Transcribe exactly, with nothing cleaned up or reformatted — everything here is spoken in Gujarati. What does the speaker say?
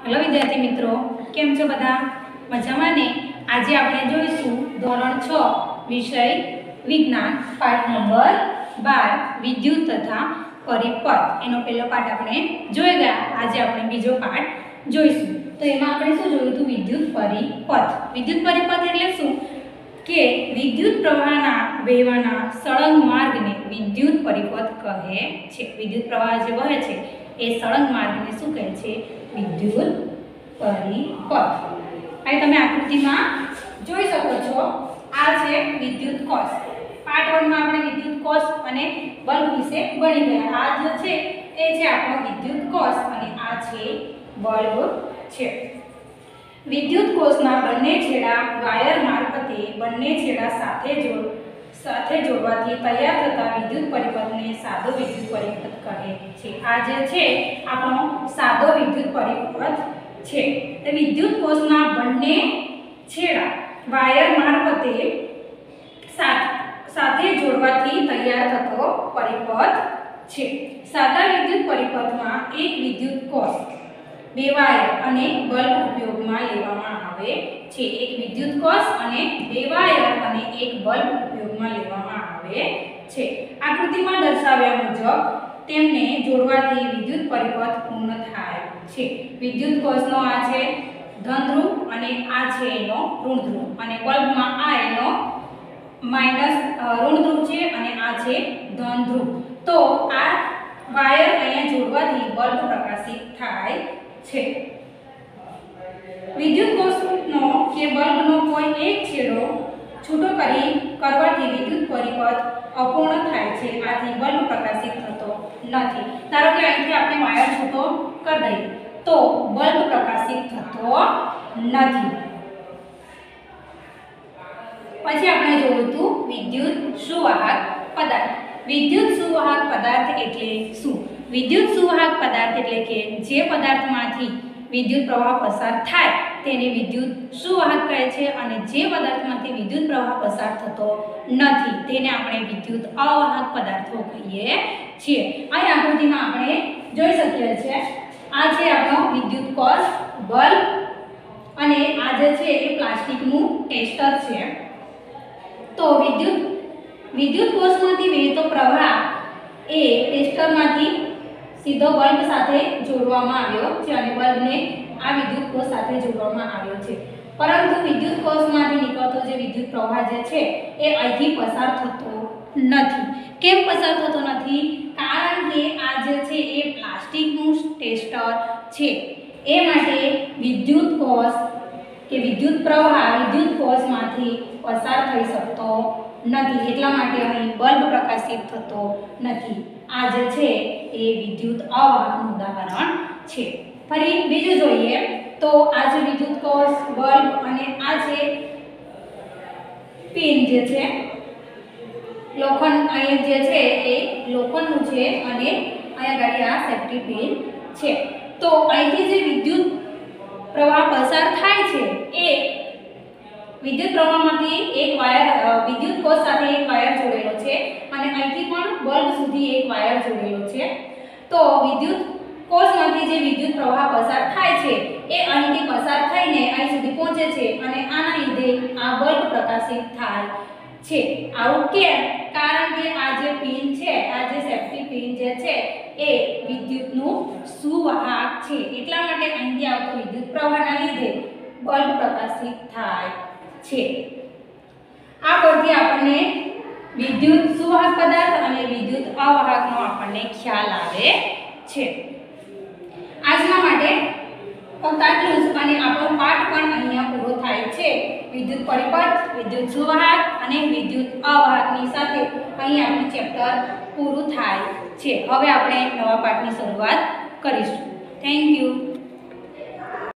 हेलो विद्यार्थी मित्रों, केम छो बधा? मजामां ने? आज आपणे जोईशुं धोरण छ विषय विज्ञान पाठ नंबर बार विद्युत तथा परिपथ। एनो पहलो पाठ आपणे जोई गया। आज आपणे बीजो पाठ जोईशुं। तो एमां आपणे शुं जोयुं हतुं? विद्युत परिपथ। विद्युत परिपथ एटले शुं के विद्युत प्रवाहना वहेवाना सळंग मार्गने विद्युत परिपथ कहे छे। विद्युत प्रवाह जे वहे छे ए सळंग मार्गने शुं कहे छे? विद्युत परिपथ। અહીં તમે આકૃતિમાં જોઈ શકો છો, આ છે વિદ્યુત કોષ। પાર્ટ वन માં આપણે વિદ્યુત કોષ અને બલ્બ વિશે ભણી ગયા। આ જે છે એ છે આપણો વિદ્યુત કોષ અને આ છે બલ્બ છે। વિદ્યુત કોષના બંને છેડા વાયર મારફતે બંને છેડા સાથે જોડ સાથે જોડવાથી તૈયાર થતા વિદ્યુત પરિપથને સાદો વિદ્યુત પરિપથ કહે છે। આ જે છે આપણો સાદો વિદ્યુત પરિપથ છે। તે વિદ્યુત કોષના બંને છેડા વાયર મારફતે સાથે જોડવાથી તૈયાર થતો પરિપથ છે। સાદા વિદ્યુત પરિપથમાં એક વિદ્યુત કોષ બે વાયર અને બલ્બ ઉપયોગમાં લેવામાં આવે છે। એક વિદ્યુત કોષ અને બે વાયર અને એક બલ્બ ઉપયોગમાં લેવામાં આવે છે। આકૃતિમાં દર્શાવ્યા મુજબ તેમને જોડવાથી વિદ્યુત પરિપથ પૂર્ણ થાય છે। વિદ્યુત કોષનો આ છે ધન ધ્રુવ અને આ છે એનો ઋણ ધ્રુવ અને બલ્બમાં આ એનો માઈનસ ઋણ ધ્રુવ છે અને આ છે ધન ધ્રુવ। તો આ વાયર અહીંયા જોડવાથી બલ્બ પ્રકાશિત થાય છે। વિદ્યુત કોષનો કે બલ્બનો કોઈ એક છેડો છૂટો કરી કરવાથી વિદ્યુત પરિપથ અપૂર્ણ થાય છે। આથી બલ્બ પ્રકાશિત થતો નથી। ધારો કે અહીંથી આપણે વાયર છૂટો કરી દઈએ તો બલ્બ પ્રકાશિત થતો નથી। પછી આપણે જોયું હતું વિદ્યુત સુવાહક પદાર્થ। વિદ્યુત સુવાહક પદાર્થ એટલે શું? વિદ્યુત સુવાહક પદાર્થ એટલે કે જે પદાર્થમાંથી વિદ્યુત પ્રવાહ પસાર થાય તેને વિદ્યુત સુવાહક કહે છે અને જે પદાર્થમાંથી વિદ્યુત પ્રવાહ પસાર થતો નથી તેને આપણે વિદ્યુત અવાહક પદાર્થો કહીએ છીએ। આ આકૃતિમાં આપણે જોઈ શકીએ છીએ આ છે આપણો વિદ્યુત કોષ બલ્બ અને આ જે છે એ પ્લાસ્ટિકનું ટેસ્ટર છે। તો વિદ્યુત વિદ્યુત કોષમાંથી વહેતો પ્રવાહ એ ટેસ્ટરમાંથી સીધો બલ્બ સાથે જોડવામાં આવ્યો છે અને બલ્બને આ વિદ્યુત કોષ સાથે જોડવામાં આવ્યો છે। પરંતુ વિદ્યુત કોષમાંથી નીકળતો જે વિદ્યુત પ્રવાહ જે છે એ અહીંથી પસાર થતો નથી। કેમ પસાર થતો નથી? કારણ કે આ જે છે એ પ્લાસ્ટિકનું ટેસ્ટર છે એ માટે વિદ્યુત કોષ કે વિદ્યુત પ્રવાહ વિદ્યુત કોષમાંથી પસાર થઈ શકતો નથી। એટલા માટે અહીં બલ્બ પ્રકાશિત થતો નથી। આ જે છે એ વિદ્યુત અવાહકનું ઉદાહરણ છે। ફરી બીજું જોઈએ તો આ છે વિદ્યુત કોષ બલ્બ અને આ છે પિન જે છે લોખંડ અહીં જે છે એ લોખંડનું છે અને અહીંયા ગાડી આ સેફ્ટી પિન છે। તો અહીંથી જે વિદ્યુત પ્રવાહ પસાર થાય છે એ વિદ્યુત પ્રવાહમાંથી એક વાયર વિદ્યુત કોષ સાથે એક વાયર જોડેલો છે અને અહીંથી પણ બલ્બ સુધી એક વાયર જોડેલો છે। તો વિદ્યુત કોષમાંથી જે વિદ્યુત પ્રવાહ પસાર થાય છે એ અહીંથી પસાર થઈને અહીં સુધી પહોંચે છે અને આના લીધે આ બલ્બ પ્રકાશિત થાય છે। આવું કેમ? કારણ કે આ જે પિન છે આ જે સેફ્ટી પિન જે છે એ વિદ્યુતનું સુવાહક છે એટલા માટે અહીંથી આવતો વિદ્યુત પ્રવાહના લીધે બલ્બ પ્રકાશિત થાય છે। આ પરથી આપણને વિદ્યુત સુવાહક પદાર્થ અને વિદ્યુત અવાહકનો આપણને ખ્યાલ આવે છે। આજના માટે ફક્ત આટલું જ અને આપણો પાઠ પણ અહીંયા પૂરો થાય છે। વિદ્યુત પરિપથ, વિદ્યુત સુવાહક અને વિદ્યુત અવાહકની સાથે અહીં આપણું ચેપ્ટર પૂરું થાય છે। હવે આપણે નવા પાઠની શરૂઆત કરીશું। Thank you.